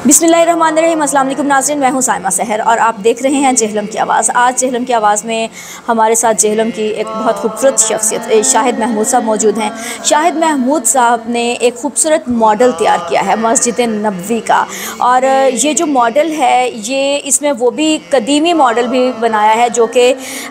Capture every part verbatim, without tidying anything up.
बिस्मिल्लाहिर्रहमानिर्रहीम। अस्सलाम वालेकुम नाज़रीन, मैं हूँ साइमा सहर और आप देख रहे हैं जेहलम की आवाज़। आज जेहलम की आवाज़ में हमारे साथ जेहलम की एक बहुत खूबसूरत शख्सियत शाहिद महमूद साहब मौजूद हैं। शाहिद महमूद साहब ने एक खूबसूरत मॉडल तैयार किया है मस्जिद नबवी का, और ये जो मॉडल है ये इसमें वो भी कदीमी मॉडल भी बनाया है जो कि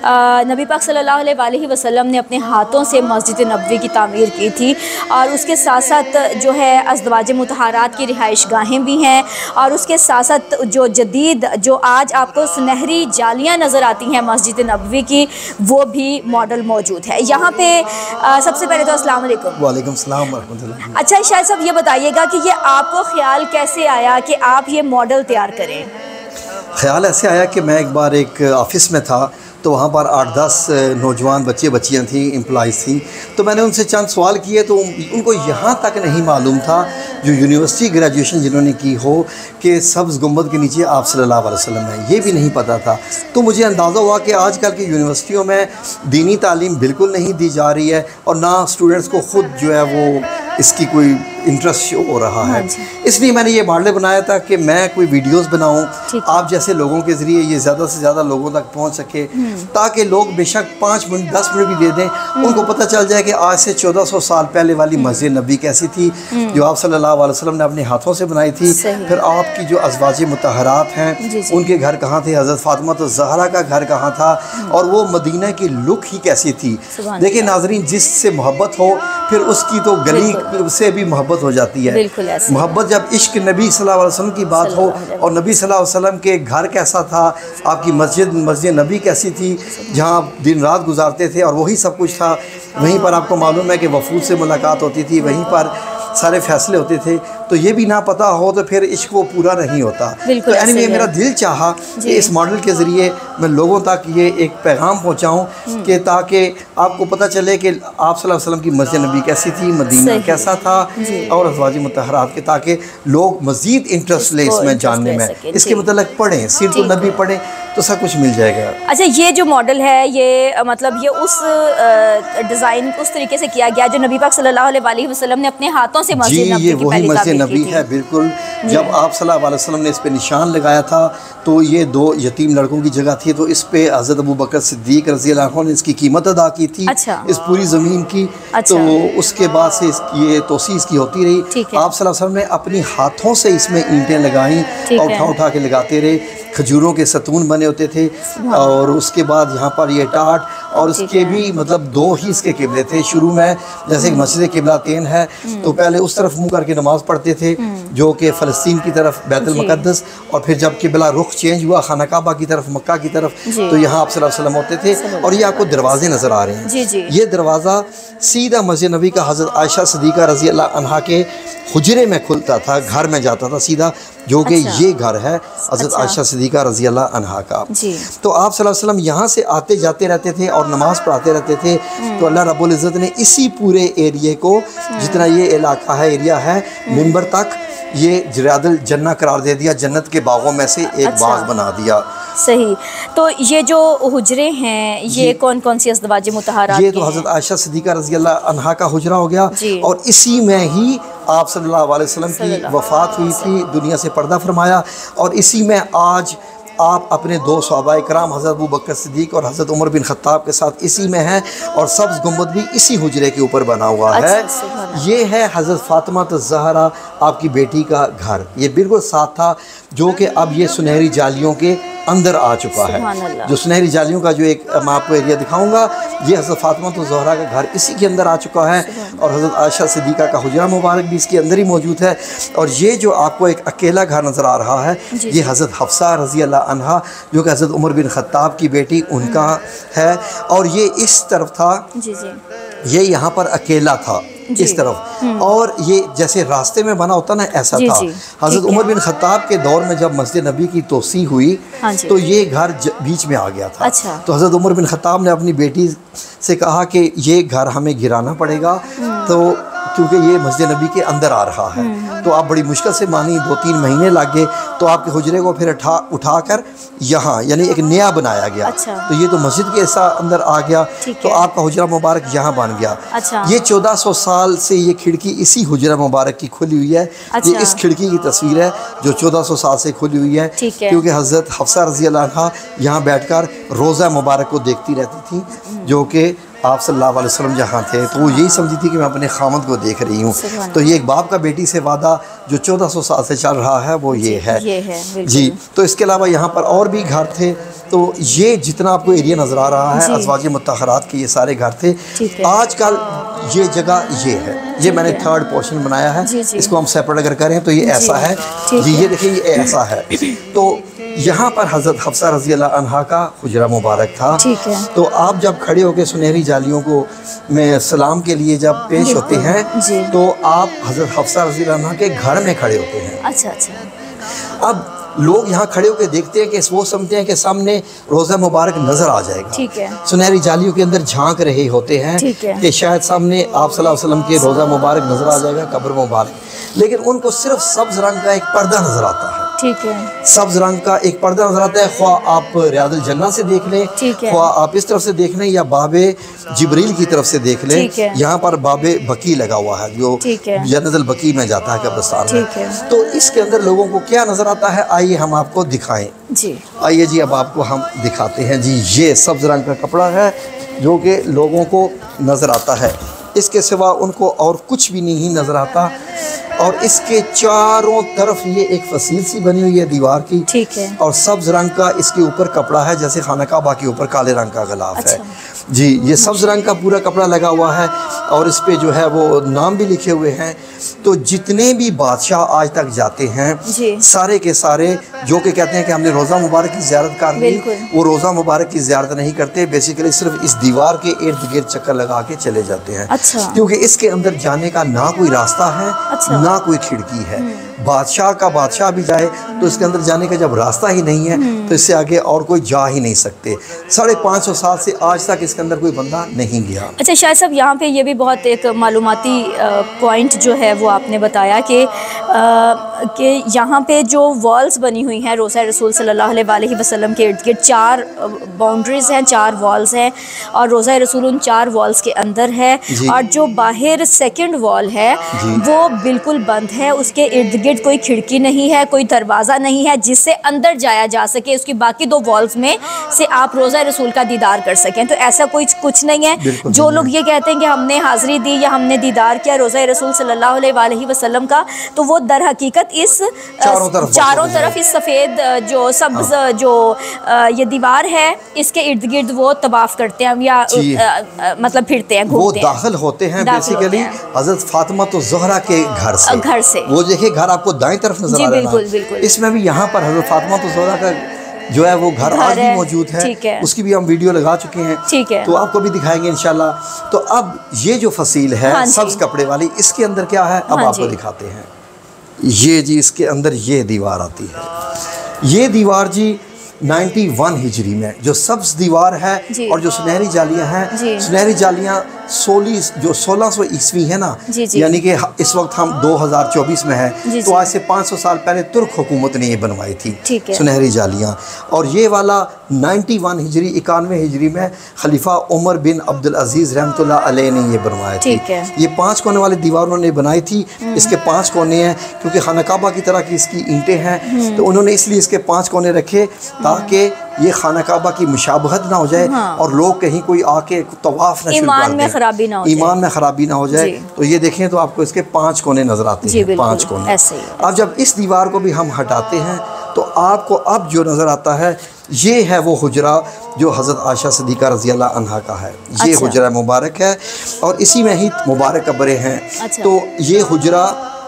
नबी पाक सल्लल्लाहु अलैहि वसल्लम ने अपने हाथों से मस्जिद नबवी की तामीर की थी। और उसके साथ साथ जो है अज़वाज मुतहरात की रिहाइश गाहें भी हैं, और उसके साथ साथ जो जदीद जो आज आपको सुनहरी जालियां नज़र आती हैं मस्जिद नबवी की, वो भी मॉडल मौजूद है यहाँ पे। आ, सबसे पहले तो अस्सलाम वालेकुम। वालेकुम सलाम व रहमतुल्लाह। अच्छा शायद साहब, ये बताइएगा कि ये आपको ख्याल कैसे आया कि आप ये मॉडल तैयार करें? ख्याल ऐसे आया कि मैं एक बार एक ऑफ़िस में था, तो वहाँ पर आठ दस नौजवान बच्चे बच्चियाँ थी, एम्प्लॉइज़ थी। तो मैंने उनसे चंद सवाल किए, तो उनको यहाँ तक नहीं मालूम था जो यूनिवर्सिटी ग्रेजुएशन जिन्होंने की हो कि सब्ज़ गुंबद के नीचे आप सल्लल्लाहु अलैहि वसल्लम है, ये भी नहीं पता था। तो मुझे अंदाज़ा हुआ कि आजकल की यूनिवर्सिटियों में दीनी तालीम बिल्कुल नहीं दी जा रही है, और ना स्टूडेंट्स को ख़ुद जो है वो इसकी कोई इंटरेस्ट शो हो रहा है। इसलिए मैंने ये मॉडल बनाया था कि मैं कोई वीडियोस बनाऊं आप जैसे लोगों के ज़रिए, ये ज़्यादा से ज़्यादा लोगों तक पहुंच सके, ताकि लोग बेशक पाँच मिनट दस मिनट भी दे दें, उनको पता चल जाए कि आज से चौदह सौ साल पहले वाली मस्जिद नबी कैसी थी जो आप सल्लल्लाहु अलैहि वसल्लम ने अपने हाथों से बनाई थी। फिर आपकी जो अज़वाज मुतहरात हैं उनके घर कहाँ थे, हज़रत फ़ातिमा ज़हरा का घर कहाँ था, और वो मदीना की लुक ही कैसी थी। देखिए नाज़रीन, जिससे मोहब्बत हो फिर उसकी तो गली से भी मोहब्बत हो जाती है। मोहब्बत जब इश्क नबी सल्लल्लाहु अलैहि वसल्लम की बात हो, और नबी सल्लल्लाहु अलैहि वसल्लम के घर कैसा था, आपकी मस्जिद मस्जिद नबी कैसी थी जहाँ आप दिन रात गुजारते थे, और वही सब कुछ था। वहीं पर आपको मालूम है कि वफूद से मुलाकात होती थी, वहीं पर सारे फैसले होते थे। तो ये भी ना पता हो तो फिर इश्क वो पूरा नहीं होता। तो एनीवे मेरा दिल चाहा कि इस मॉडल के ज़रिए मैं लोगों तक ये एक पैगाम पहुँचाऊँ कि ताकि आपको पता चले कि आप सल्लल्लाहु अलैहि वसल्लम की मस्जिद नबी कैसी थी, मदीना कैसा था, और अज़वाज मुतहरात के, ताकि लोग मज़ीद इंटरेस्ट ले इसमें जानने में, इसके मतलब पढ़ें, सीरत नबी पढ़ें तो सब कुछ मिल जाएगा। अच्छा, ये जो मॉडल है ये मतलब ये उस डिज़ाइन उस तरीके से किया गया जो नबी पाक सल्लल्लाहु अलैहि वसल्लम ने अपने हाथों से मस्जिद नबी ये वही मस्जिद नबी है बिल्कुल। जब आप सल्लल्लाहु अलैहि वसल्लम ने इस पे निशान लगाया था तो ये दो यतीम लड़कों की जगह थी, तो इस पे हज़रत अबू बकर सिद्दीक़ रज़ी अल्लाह अन्हु ने इसकी कीमत अदा की थी। अच्छा। इस पूरी ज़मीन की। अच्छा। तो उसके बाद से ये तोसी इसकी होती रही। आप सल्लल्लाहु अलैहि वसल्लम ने अपनी हाथों से इसमें ईंटें लगाई और उठा उठा के लगाते रहे। खजूरों के सतून बने होते थे, और उसके बाद यहाँ पर ये टाट, और इसके भी मतलब दो ही इसके किबले थे शुरू में। जैसे मस्जिद किबलातैन है तो पहले उस तरफ मुँह करके नमाज़ पढ़ते थे जो कि फ़लस्तीन की तरफ बैतुल मुक़द्दस, और फिर जब किबला रुख चेंज हुआ खाना काबा की तरफ, मक्का की तरफ, तो यहाँ आप सल्लल्लाहु अलैहि वसल्लम होते थे। और ये आपको दरवाजे नज़र आ रहे हैं। जी जी। ये दरवाज़ा सीधा मस्जिद नबी का हज़रत आयशा सिद्दीक़ा रज़ी अल्लाह अन्हा के हुजरे में खुलता था, घर में जाता था सीधा, जो कि अच्छा। ये घर है हज़रत अच्छा। आयशा सिद्दीक़ा रज़ी अल्लाह अन्हा का। जी। तो आप सल्लल्लाहु अलैहि वसल्लम यहाँ से आते जाते रहते थे और नमाज़ पढ़ाते रहते थे। तो अल्लाह रब्बुल इज़्ज़त ने इसी पूरे एरिए को, जितना ये इलाका है, एरिया है, मिंबर तक ये जरादुल जन्ना करार दे दिया, जन्नत के बागों में से एक अच्छा। बाग बना दिया। सही। तो ये जो हुजरे हैं ये कौन कौन सी अज़वाज मुतहरात? ये तो हज़रत आयशा सिद्दीक़ा रज़ी अल्लाह अन्हा का हुजरा हो गया, और इसी में ही आप सल्लल्लाहु अलैहि वसल्लम की वफ़ात हुई थी, दुनिया से पर्दा फरमाया, और इसी में आज आप अपने दो सहाबा इकराम हज़रत अबू बकर सिद्दीक़ और हज़रत उमर बिन ख़त्ताब के साथ इसी में हैं, और सब्ज़ गुंबद भी इसी हुजरे के ऊपर बना हुआ है। अच्छा, ये है हज़रत फ़ातिमा ज़हरा आपकी बेटी का घर। ये बिल्कुल साथ था, जो कि अब ये सुनहरी जालियों के अंदर आ चुका है। जो सुनहरी जालियों का जो एक मैं आपको एरिया दिखाऊंगा, ये हज़रत फ़ातिमा ज़हरा का घर इसी के अंदर आ चुका है, और हज़रत आयशा सिद्दीक़ा का हुजरा मुबारक भी इसके अंदर ही मौजूद है। और ये जो आपको एक अकेला घर नज़र आ रहा है, ये हज़रत हफ्सा रज़ी अल्लाह अन्हा, जो कि हज़रत उमर बिन ख़त्ताब की बेटी, उनका है। और ये इस तरफ था, ये यहाँ पर अकेला था इस तरफ, और ये जैसे रास्ते में बना होता ना, ऐसा था। हज़रत उमर बिन ख़त्ताब के दौर में जब मस्जिद नबी की तोसी हुई तो ये घर बीच में आ गया था। अच्छा। तो हज़रत उमर बिन ख़त्ताब ने अपनी बेटी से कहा कि ये घर हमें गिराना पड़ेगा, तो क्योंकि ये मस्जिद नबी के अंदर आ रहा है। तो आप बड़ी मुश्किल से मानी दो तीन महीने लग गए, तो आपके हुजरे को फिर उठा उठाकर यहाँ यानी एक नया बनाया गया। अच्छा। तो ये तो मस्जिद के ऐसा अंदर आ गया, तो आपका हुजरा मुबारक यहाँ बन गया। अच्छा। ये चौदह सौ साल से ये खिड़की इसी हुजरा मुबारक की खुली हुई है। अच्छा। ये इस खिड़की की तस्वीर है जो चौदह सौ साल से खुली हुई है, क्योंकि हज़रत हफ्सा रज़ी अल्लाह अन्हा यहाँ बैठकर रोज़ा मुबारक को देखती रहती थी, जो कि आप सल्लल्लाहु अलैहि वसल्लम जहाँ थे, तो वो यही समझी थी कि मैं अपने खामद को देख रही हूँ। तो ये एक बाप का बेटी से वादा जो चौदह सौ साल से चल रहा है वो ये है, ये है जी। तो इसके अलावा यहाँ पर और भी घर थे। तो ये जितना आपको एरिया नज़र आ रहा है अज़वाज मुत्तहरात के ये सारे घर थे। आजकल ये जगह ये है, ये मैंने थर्ड पोर्शन बनाया है, इसको हम सेपरेट अगर करें तो ये ऐसा है जी, ये देखिए ये ऐसा है। तो यहाँ पर हज़रत हफ्सा रज़ी अल्लाह अन्हा का हुजरा मुबारक था। ठीक है। तो आप जब खड़े होकर सुनहरी जालियों को में सलाम के लिए जब पेश होते हैं, तो आप हज़रत हफ्सा रज़ी अल्लाह अन्हा के घर में खड़े होते हैं। अच्छा अच्छा। अब लोग यहाँ खड़े होकर देखते हैं कि वो समझते हैं कि सामने रोज़ा मुबारक नज़र आ जाएगा। ठीक है। सुनहरी जालियों के अंदर झांक रहे होते हैं कि शायद सामने आप सल्लल्लाहु अलैहि वसल्लम के रोज़ा मुबारक नज़र आ जाएगा, कब्र मुबारक। लेकिन उनको सिर्फ सब्ज़ रंग का एक पर्दा नज़र आता है। ठीक है। सब्ज़ रंग का एक पर्दा नज़र आता है, ख्वाह आप रियादुल जन्नह से देख लें, ख्वाह आप इस तरफ से देख लें या बाबे जिब्रील की तरफ से देख लें। यहाँ पर बाबे बकी लगा हुआ है जो जन्नतुल बकी में जाता है कब्रिस्तान में। तो इसके अंदर लोगों को क्या नज़र आता है, आइए हम आपको दिखाएं जी। आइए जी, अब आपको हम दिखाते हैं जी। ये सब्ज़ रंग का कपड़ा है जो कि लोगों को नज़र आता है, इसके सिवा उनको और कुछ भी नहीं नज़र आता। और इसके चारों तरफ ये एक फसील सी बनी हुई है दीवार की। ठीक है। और सब्ज़ रंग का इसके ऊपर कपड़ा है, जैसे खाना काबा के ऊपर काले रंग का गिलाफ अच्छा। है जी। ये सब्ज़ रंग का पूरा कपड़ा लगा हुआ है और इस पे जो है वो नाम भी लिखे हुए हैं। तो जितने भी बादशाह आज तक जाते हैं सारे के सारे जो कि कहते हैं कि हमने रोज़ा मुबारक की ज़ियारत कर ली, वो रोज़ा मुबारक की ज़ियारत नहीं करते, बेसिकली सिर्फ इस दीवार के इर्द गिर्द चक्कर लगा के चले जाते हैं। अच्छा। क्योंकि इसके अंदर जाने का ना कोई रास्ता है, अच्छा। ना कोई खिड़की है। बादशाह का बादशाह भी जाए तो इसके अंदर जाने का जब रास्ता ही नहीं है तो इससे आगे और कोई जा ही नहीं सकते। साढ़े पाँच सौ साल से आज तक इसके अंदर कोई बंदा नहीं गया। अच्छा शायद साहब, यहाँ पे ये भी बहुत एक मालूमाती पॉइंट जो है वो आपने बताया कि कि यहाँ पे जो वॉल्स बनी हुई हैं रोज़ा रसूल सल्लल्लाहु अलैहि वसल्लम के इर्द गिर्द चार बाउंड्रीज़ हैं, चार वॉल्स हैं और रोज़ा रसूल उन चार वॉल्स के अंदर है। और जो बाहर सेकंड वॉल है वो बिल्कुल बंद है, उसके इर्द गिर्द कोई खिड़की नहीं है, कोई दरवाज़ा नहीं है जिससे अंदर जाया जा सके। उसकी बाकी दो वॉल्स में से आप रोज़ा रसूल का दीदार कर सकें। तो ऐसा कोई कुछ नहीं है। जो लोग ये कहते हैं कि हमने हाज़िरी दी या हमने दीदार किया रोज़ा रसूल सल्लल्लाहु अलैहि वसल्लम का, तो वो दर हकीकत इस चारों तरफ, चारों तरफ इस सफ़ेद जो सब्ज़ जो ये दीवार है इसके इर्द गिर्द वो तवाफ़ करते हैं या आ, मतलब फिरते हैं, घूमते हैं, वो दाखिल होते हैं बेसिकली हज़रत फातिमा तो ज़हरा के घर से। घर से वो देखिए घर आपको दाएं तरफ नजर आ रहा है। इसमें भी यहाँ पर हज़रत फातिमा तो ज़हरा का जो है वो घर आज भी मौजूद है, है। उसकी भी हम वीडियो लगा चुके हैं, ठीक है। तो आपको भी दिखाएंगे इंशाल्लाह। तो अब ये जो फसील है हाँ सब्ज़ कपड़े वाली, इसके अंदर क्या है अब हाँ आपको दिखाते हैं। ये जी इसके अंदर ये दीवार आती है। ये दीवार जी इक्यानवे हिजरी में जो सब्ज़ दीवार है और जो सुनहरी जालियाँ हैं, सुनहरी जालियाँ सोली जो सोलह सौ ईस्वी है ना, यानी कि इस वक्त हम दो हज़ार चौबीस में है, तो आज से पाँच सौ साल पहले तुर्क हुकूमत ने ये बनवाई थी सुनहरी जालियाँ। और ये वाला इक्यानवे हिजरी इक्यानवे हिजरी में खलीफा उमर बिन अब्दुल अजीज़ रहमतुल्लाह अलैह ने ये बनवाया थी। ये पाँच कोने वाली दीवार उन्होंने बनाई थी। इसके पाँच कोने हैं क्योंकि खाना काबा की तरह की इसकी ईंटें हैं, तो उन्होंने इसलिए इसके पाँच कोने रखे ताकि ये खाना काबा की मुशाबहत ना हो जाए हाँ। और लोग कहीं कोई आके तवाफ ना शुरू कर दें, खराबी ना हो जाए, ईमान में खराबी ना हो जाए। तो ये देखें तो आपको इसके पांच कोने नजर आते हैं, पांच कोने। अब जब इस दीवार को भी हम हटाते हैं तो आपको अब जो नज़र आता है ये है वो हुजरा जो हज़रत आयशा सिद्दीक़ा रज़ी अल्लाह अन्हा का है। ये अच्छा। हुजरा मुबारक है और इसी में ही मुबारक कब्रें हैं। अच्छा। तो ये हुजरा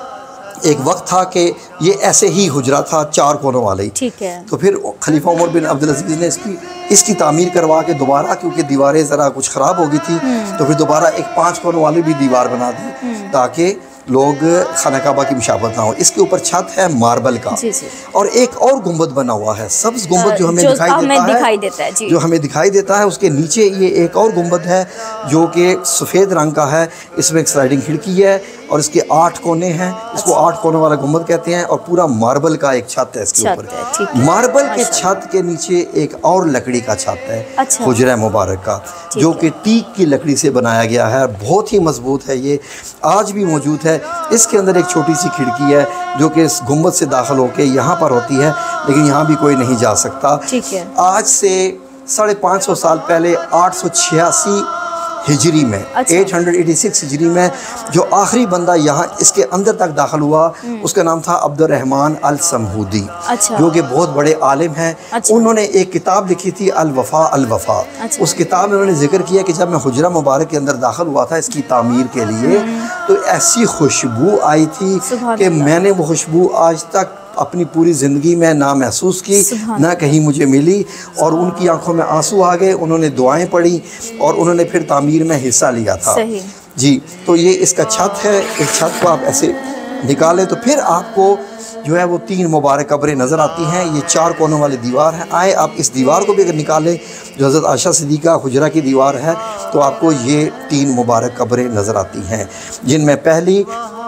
एक वक्त था कि ये ऐसे ही हुजरा था चार कोनों वाले, ठीक है। तो फिर खलीफा उमर बिन अब्दुल अजीज़ ने इसकी इसकी तामीर करवा के दोबारा, क्योंकि दीवारें ज़रा कुछ ख़राब हो गई थी, तो फिर दोबारा एक पाँच कोनों वाली भी दीवार बना दी ताकि लोग खाना काबा की मुशाबत ना हो। इसके ऊपर छत है मार्बल का, जी जी। और एक और गुंबद बना हुआ है, सब्ज़ गुंबद जो हमें जो दिखाई हमें देता दिखाई है, देता है जी। जो हमें दिखाई देता है, उसके नीचे ये एक और गुंबद है जो कि सफ़ेद रंग का है। इसमें एक स्लाइडिंग खिड़की है और इसके आठ कोने हैं। इसको आठ कोनों वाला गुंबद कहते हैं, और पूरा मार्बल का एक छत है इसके ऊपर। मार्बल के छत के नीचे एक और लकड़ी का छत है, अच्छा। हुजरा मुबारक का, जो कि टीक की लकड़ी से बनाया गया है। बहुत ही मजबूत है, ये आज भी मौजूद है। इसके अंदर एक छोटी सी खिड़की है जो कि इस गुंबद से दाखिल होकर यहाँ पर होती है, लेकिन यहाँ भी कोई नहीं जा सकता। ठीक है। आज से साढ़े पाँच सौ साल पहले आठ सौ छियासी हिजरी में, अच्छा। आठ सौ छियासी हिजरी में जो आखिरी बंदा यहाँ इसके अंदर तक दाखिल हुआ, उसका नाम था अब्दुर्रहमान अल समहूदी, अच्छा। जो कि बहुत बड़े आलिम हैं। अच्छा। उन्होंने एक किताब लिखी थी अल वफ़ा अल वफ़ा। अच्छा। उस किताब में उन्होंने जिक्र किया कि जब मैं हुजरा मुबारक के अंदर दाखिल हुआ था इसकी तामीर के लिए, तो ऐसी खुशबू आई थी कि मैंने वो खुशबू आज तक अपनी पूरी ज़िंदगी में ना महसूस की, ना कहीं मुझे मिली। और उनकी आंखों में आंसू आ गए, उन्होंने दुआएं पढ़ी और उन्होंने फिर तामीर में हिस्सा लिया था। सही। जी, तो ये इसका छत है। इस छत को आप ऐसे निकालें तो फिर आपको जो है वो तीन मुबारक कब्रें नज़र आती हैं। ये चार कोनों वाली दीवार है। आए आप इस दीवार को भी अगर निकालें, जो हज़रत आयशा सिद्दीक़ा हुजरा की दीवार है, तो आपको ये तीन मुबारक कब्रें नज़र आती हैं, जिनमें पहली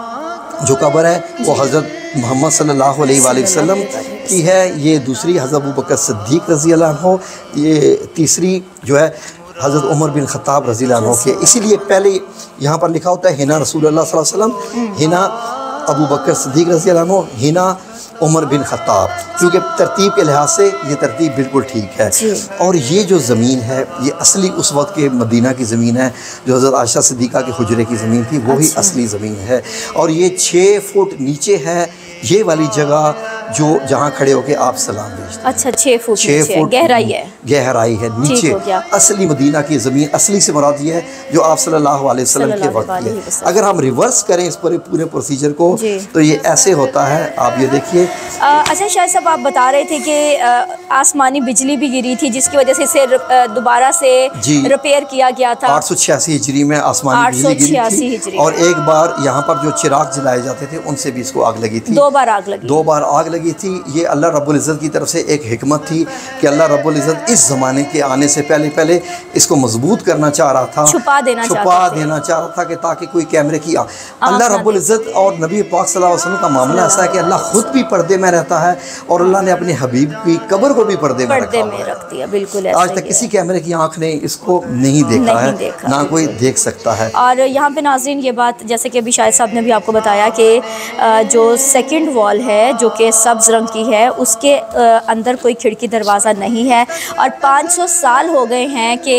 जो कब्र है वो हज़रत मोहम्मद सल्लल्लाहु अलैहि वसल्लम की है। ये दूसरी हज़रत अबू बकर सिद्दीक़ रज़ी अल्लाह अन्हु, ये तीसरी जो है हज़रत उमर बिन ख़त्ताब रज़ी अल्लाह अन्हु की है। इसीलिए पहले यहाँ पर लिखा होता है हिना रसूलुल्लाह सल्लल्लाहु अलैहि वसल्लम, हिना अबू बकर सिद्दीक़ रज़ी अल्लाह अन्हु, हिना उमर बिन ख़त्ताब, क्योंकि तरतीब के लिहाज से ये तरतीब बिल्कुल ठीक है। और ये जो ज़मीन है ये असली उस वक्त के मदीना की ज़मीन है, जो हज़रत आयशा सिद्दीक़ा के हुजरे की ज़मीन थी, वही अच्छा। असली ज़मीन है। और ये छः फुट नीचे है ये वाली जगह जो जहाँ खड़े होके आप सलाम भेजते हैं। अच्छा, छः फुट छः फुट गहराई है, गहराई है नीचे। असली मदीना की ज़मीन, असली से मुराद ये है जो आप सल्लल्लाहु अलैहि वसल्लम के वक्त की है। अगर हम रिवर्स करें इस पूरे पूरे प्रोसीजर को तो ये ऐसे होता है। आप ये देखिए। अच्छा शायद साहब, आप बता रहे थे कि आसमानी बिजली भी गिरी थी जिसकी वजह से इसे दोबारा से रिपेयर किया गया था। आठ सौ छियासी हिजरी में आसमानी बिजली गिरी थी, और एक बार यहाँ पर जो चिराग जलाए जाते थे उनसे भी इसको आग लगी थी। दो बार आग लगी दो बार आग लगी थी। ये अल्लाह रब्बुल इज़्ज़त की तरफ से एक हिकमत थी कि अल्लाह रब्बुल इज़्ज़त इस ज़माने के आने से पहले पहले इसको मजबूत करना चाह रहा था, छुपा देना छुपा देना चाह रहा था कि ताकि कोई कैमरे की अल्लाह रब्बुल इज़्ज़त और नबी पाक सल्लल्लाहु अलैहि वसल्लम का मामला ऐसा है कि अल्लाह खुद भी पर्दे में रहता है और अल्लाह ने अपने हबीब की कब्र को भी पर्दे में रखा में रख दिया। बिल्कुल आज तक किसी कैमरे की आंख ने इसको नहीं देखा है, ना कोई देख सकता है। और यहाँ पे नाज़रीन ये बात, जैसे कि अभी शाहिद साहब ने भी आपको बताया कि जो सेकंड वॉल है जो कि सब्ज़ रंग की है, उसके अंदर कोई खिड़की दरवाज़ा नहीं है। और पाँच सौ साल हो गए हैं कि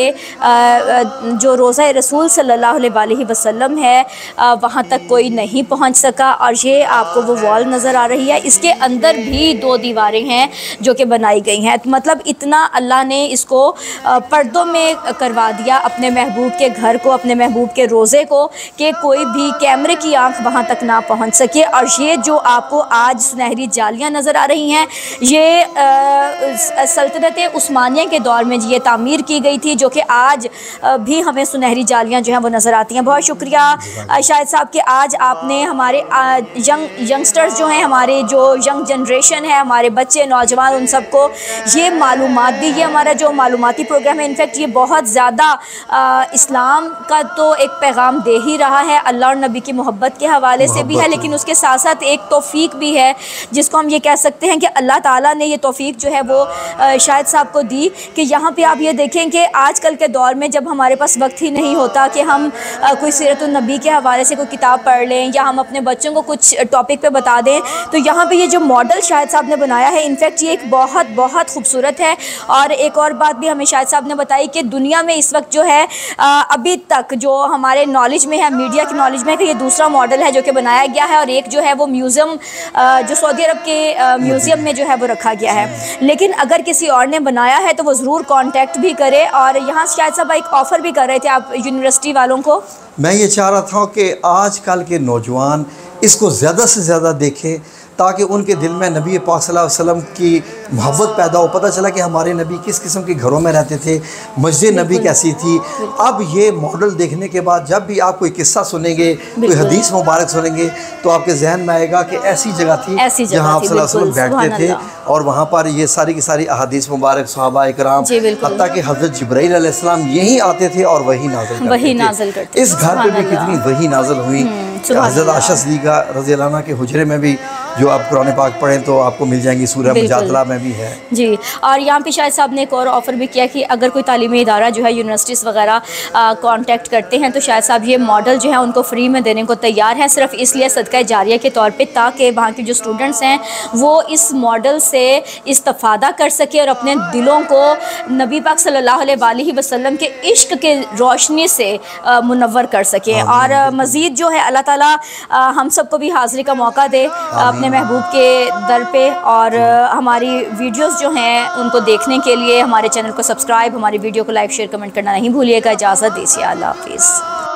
जो रोज़ा रसूल सल्लल्लाहु अलैहि वसल्लम है वहाँ तक कोई नहीं पहुँच सका। और ये आपको वो वॉल नज़र आ रही है, इसके अंदर भी दो दीवारें हैं जो कि बनाई गई हैं। तो मतलब इतना अल्लाह ने इसको पर्दों में करवा दिया अपने महबूब के घर को, अपने महबूब के रोज़े को, कि कोई भी कैमरे की आंख वहाँ तक ना पहुँच सके। और ये जो आपको आज सुनहरी जालियाँ नज़र आ रही हैं, ये सल्तनत उस्मानिया के दौर में ये तामीर की गई थी, जो कि आज भी हमें सुनहरी जालियाँ जो हैं वो नज़र आती हैं। बहुत शुक्रिया शाहिद साहब कि आज आपने हमारे यंग यंगस्टर्स जो हैं, हमारे जो यंग जनरेशन है, हमारे बच्चे नौजवान, उन सबको ये मालूमात दी। ये हमारा जो मालूमाती प्रोग्राम है, इनफैक्ट ये बहुत ज़्यादा इस्लाम का तो एक पैगाम दे ही रहा है, अल्लाह और नबी की मोहब्बत के हवाले से भी है, लेकिन उसके साथ साथ एक तौफीक भी है जिसको हम ये कह सकते हैं कि अल्लाह ताला ने ये तौफीक जो है वो शाहिद साहब को दी कि यहाँ पे आप ये देखें कि आजकल के दौर में जब हमारे पास वक्त ही नहीं होता कि हम कोई सीरतुन नबी के हवाले से कोई किताब पढ़ लें या हम अपने बच्चों को कुछ टॉपिक पे बता दें, तो यहाँ पे ये जो मॉडल शाहिद साहब ने बनाया है, इनफैक्ट ये एक बहुत बहुत खूबसूरत है। और एक और बात भी हमें शाहिद साहब ने बताई कि दुनिया में इस वक्त जो है अभी तक जो हमारे नॉलेज में है, मीडिया की नॉलेज में है, कि ये दूसरा मॉडल है जो कि बनाया गया है, और एक जो है वो म्यूज़ियम जो सऊदी अरब के म्यूज़ियम में जो है वो रखा गया है। लेकिन अगर किसी और ने बनाया है तो वो ज़रूर कांटेक्ट भी करे। और यहाँ शायद साहब एक ऑफ़र भी कर रहे थे आप यूनिवर्सिटी वालों को। मैं ये चाह रहा था कि आजकल के नौजवान इसको ज़्यादा से ज़्यादा देखें ताकि उनके दिल में नबी पाक सल्लल्लाहु अलैहि वसल्लम की मोहब्बत पैदा हो। पता चला कि हमारे नबी किस किस्म के घरों में रहते थे, मस्जिद नबी कैसी थी। अब ये मॉडल देखने के बाद जब भी आप कोई किस्सा सुनेंगे, कोई हदीस मुबारक सुनेंगे, तो आपके जहन में आएगा कि ऐसी जगह थी जहाँ आप सल्लल्लाहु अलैहि वसल्लम बैठते थे और वहाँ पर ये सारी की सारी अहादीस मुबारक सहाबा इकराम, हत्ता कि हज़रत जिब्राइल अलैहिस्सलाम यहीं आते थे और वही नाज़िल वही नाज़िल करते। इस घर पे भी कितनी वही नाज़िल हुई। हज़रत आयशा सिद्दीक़ा रज़ी अल्लाह अन्हा के हुजरे में भी, जो आप कुरान पाक पढ़ें तो आपको मिल जाएंगी, सूरह मुजादला में भी है जी। और यहाँ पे शायद साहब ने एक और ऑफ़र भी किया कि अगर कोई तालीमी इदारा जो है यूनिवर्सिटीज़ वगैरह कांटेक्ट करते हैं तो शायद साहब ये मॉडल जो है उनको फ्री में देने को तैयार हैं, सिर्फ इसलिए सदका जारिया के तौर पे, ताकि वहाँ के जो स्टूडेंट्स हैं वो इस मॉडल से इस्तिफ़ादा कर सके और अपने दिलों को नबी पाक सल्लल्लाहु अलैहि वसल्लम के इश्क के रोशनी से मुनव्वर कर सके। और मज़ीद जो है अल्लाह ताला हम सबको भी हाज़िरी का मौका दे अपने महबूब के दर पे, और हमारी वीडियोस जो हैं उनको देखने के लिए हमारे चैनल को सब्सक्राइब, हमारी वीडियो को लाइक शेयर कमेंट करना नहीं भूलिएगा। इजाज़त दीजिए, अल्लाह हाफ़िज़।